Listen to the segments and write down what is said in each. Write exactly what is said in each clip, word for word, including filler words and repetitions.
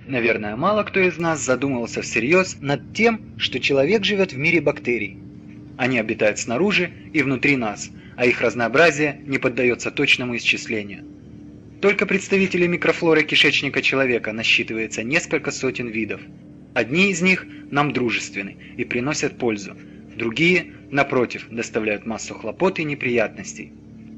Наверное, мало кто из нас задумывался всерьез над тем, что человек живет в мире бактерий. Они обитают снаружи и внутри нас, а их разнообразие не поддается точному исчислению. Только представителей микрофлоры кишечника человека насчитывается несколько сотен видов. Одни из них нам дружественны и приносят пользу, другие, напротив, доставляют массу хлопот и неприятностей.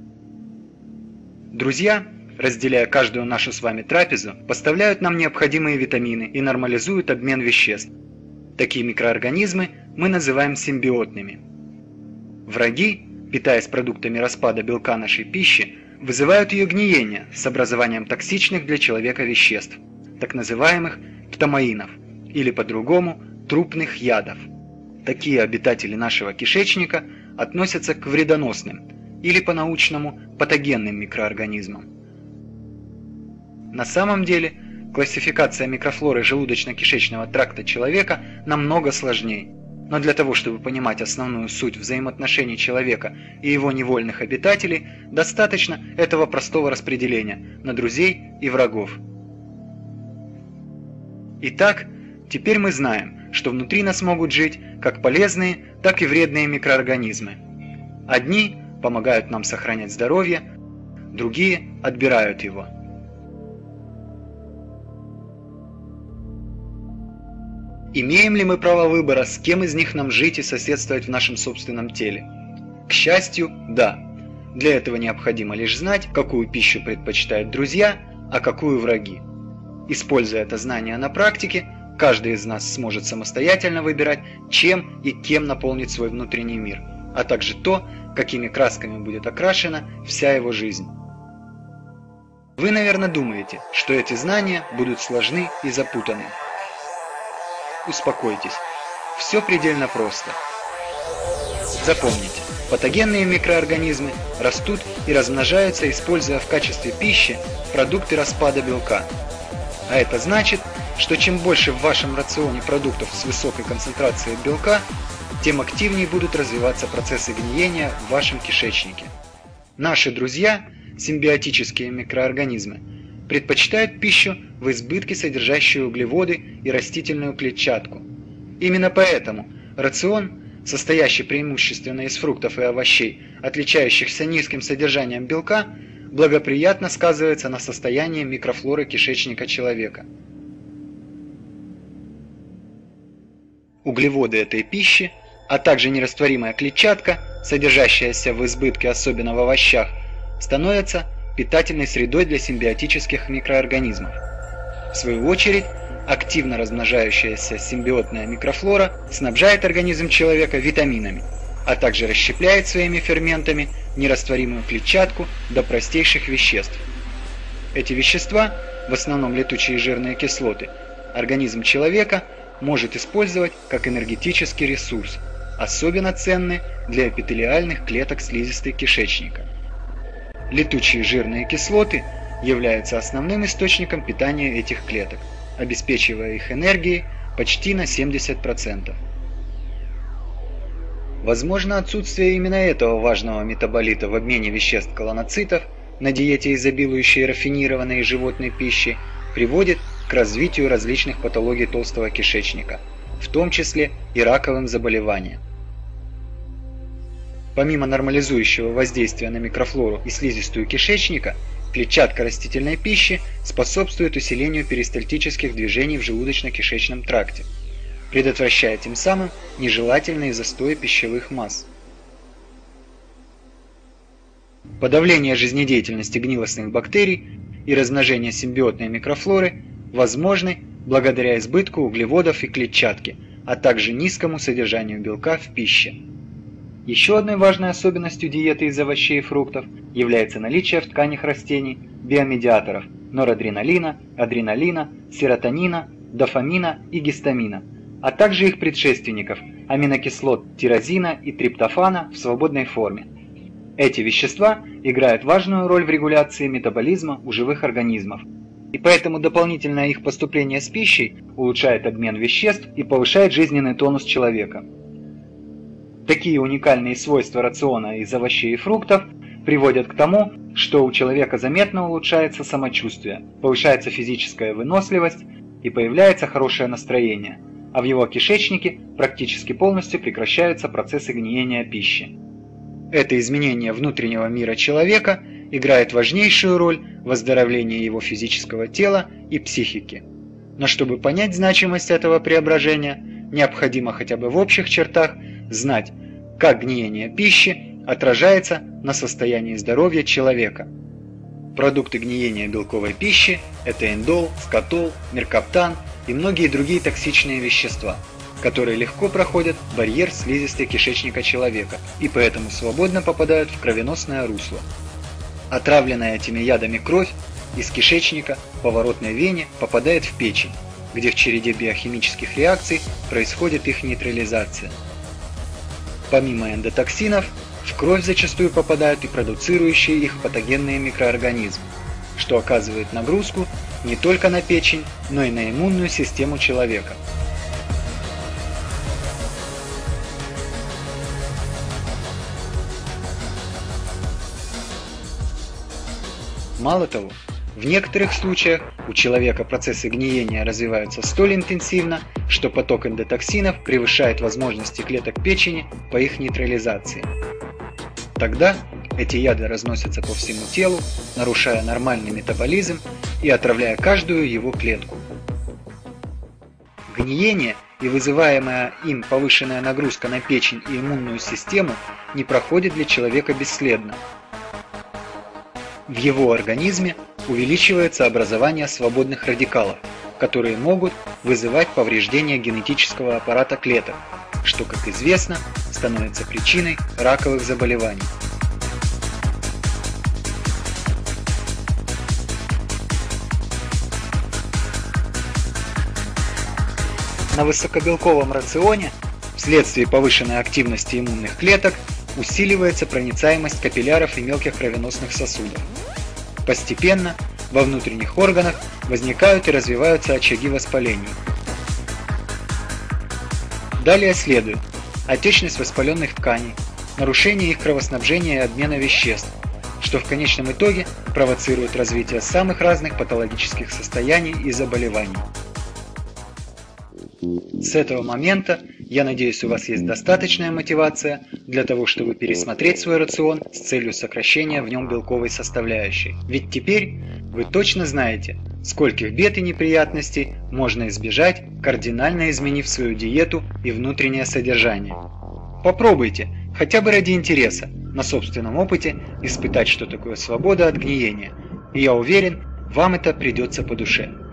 Друзья, разделяя каждую нашу с вами трапезу, поставляют нам необходимые витамины и нормализуют обмен веществ. Такие микроорганизмы мы называем симбиотными. Враги, питаясь продуктами распада белка нашей пищи, вызывают ее гниение с образованием токсичных для человека веществ, так называемых птомаинов, или по-другому трупных ядов. Такие обитатели нашего кишечника относятся к вредоносным, или по-научному патогенным микроорганизмам. На самом деле, классификация микрофлоры желудочно-кишечного тракта человека намного сложнее. Но для того, чтобы понимать основную суть взаимоотношений человека и его невольных обитателей, достаточно этого простого распределения на друзей и врагов. Итак, теперь мы знаем, что внутри нас могут жить как полезные, так и вредные микроорганизмы. Одни помогают нам сохранять здоровье, другие отбирают его. Имеем ли мы право выбора, с кем из них нам жить и соседствовать в нашем собственном теле? К счастью, да. Для этого необходимо лишь знать, какую пищу предпочитают друзья, а какую враги. Используя это знание на практике, каждый из нас сможет самостоятельно выбирать, чем и кем наполнить свой внутренний мир, а также то, какими красками будет окрашена вся его жизнь. Вы, наверное, думаете, что эти знания будут сложны и запутаны. Успокойтесь, все предельно просто. Запомните, патогенные микроорганизмы растут и размножаются, используя в качестве пищи продукты распада белка. А это значит, что чем больше в вашем рационе продуктов с высокой концентрацией белка, тем активнее будут развиваться процессы гниения в вашем кишечнике. Наши друзья, симбиотические микроорганизмы, предпочитают пищу в избытке, содержащую углеводы и растительную клетчатку. Именно поэтому рацион, состоящий преимущественно из фруктов и овощей, отличающихся низким содержанием белка, благоприятно сказывается на состоянии микрофлоры кишечника человека. Углеводы этой пищи, а также нерастворимая клетчатка, содержащаяся в избытке, особенно в овощах, становятся питательной средой для симбиотических микроорганизмов. В свою очередь, активно размножающаяся симбиотная микрофлора снабжает организм человека витаминами, а также расщепляет своими ферментами нерастворимую клетчатку до простейших веществ. Эти вещества, в основном летучие жирные кислоты, организм человека может использовать как энергетический ресурс, особенно ценный для эпителиальных клеток слизистой кишечника. Летучие жирные кислоты являются основным источником питания этих клеток, обеспечивая их энергией почти на семьдесят процентов. Возможно, отсутствие именно этого важного метаболита в обмене веществ колоноцитов на диете, изобилующей рафинированной животной пищей, приводит к развитию различных патологий толстого кишечника, в том числе и раковым заболеваниям. Помимо нормализующего воздействия на микрофлору и слизистую кишечника, клетчатка растительной пищи способствует усилению перистальтических движений в желудочно-кишечном тракте, предотвращая тем самым нежелательные застои пищевых масс. Подавление жизнедеятельности гнилостных бактерий и размножение симбиотной микрофлоры возможны благодаря избытку углеводов и клетчатки, а также низкому содержанию белка в пище. Еще одной важной особенностью диеты из овощей и фруктов является наличие в тканях растений биомедиаторов норадреналина, адреналина, серотонина, дофамина и гистамина, а также их предшественников аминокислот тирозина и триптофана в свободной форме. Эти вещества играют важную роль в регуляции метаболизма у живых организмов, и поэтому дополнительное их поступление с пищей улучшает обмен веществ и повышает жизненный тонус человека. Такие уникальные свойства рациона из овощей и фруктов приводят к тому, что у человека заметно улучшается самочувствие, повышается физическая выносливость, и появляется хорошее настроение, а в его кишечнике практически полностью прекращаются процессы гниения пищи. Это изменение внутреннего мира человека играет важнейшую роль в выздоровлении его физического тела и психики. Но чтобы понять значимость этого преображения, необходимо хотя бы в общих чертах знать, как гниение пищи отражается на состоянии здоровья человека. Продукты гниения белковой пищи – это индол, скотол, меркаптан и многие другие токсичные вещества, которые легко проходят барьер слизистой кишечника человека и поэтому свободно попадают в кровеносное русло. Отравленная этими ядами кровь из кишечника по поворотной вене попадает в печень, где в череде биохимических реакций происходит их нейтрализация. Помимо эндотоксинов, в кровь зачастую попадают и продуцирующие их патогенные микроорганизмы, что оказывает нагрузку не только на печень, но и на иммунную систему человека. Мало того, в некоторых случаях у человека процессы гниения развиваются столь интенсивно, что поток эндотоксинов превышает возможности клеток печени по их нейтрализации. Тогда эти яды разносятся по всему телу, нарушая нормальный метаболизм и отравляя каждую его клетку. Гниение и вызываемая им повышенная нагрузка на печень и иммунную систему не проходит для человека бесследно. В его организме увеличивается образование свободных радикалов, которые могут вызывать повреждение генетического аппарата клеток, что, как известно, становится причиной раковых заболеваний. На высокобелковом рационе вследствие повышенной активности иммунных клеток усиливается проницаемость капилляров и мелких кровеносных сосудов. Постепенно во внутренних органах возникают и развиваются очаги воспалений. Далее следует отечность воспаленных тканей, нарушение их кровоснабжения и обмена веществ, что в конечном итоге провоцирует развитие самых разных патологических состояний и заболеваний. С этого момента, я надеюсь, у вас есть достаточная мотивация для того, чтобы пересмотреть свой рацион с целью сокращения в нем белковой составляющей. Ведь теперь вы точно знаете, скольких бед и неприятностей можно избежать, кардинально изменив свою диету и внутреннее содержание. Попробуйте, хотя бы ради интереса, на собственном опыте испытать, что такое свобода от гниения, и я уверен, вам это придется по душе.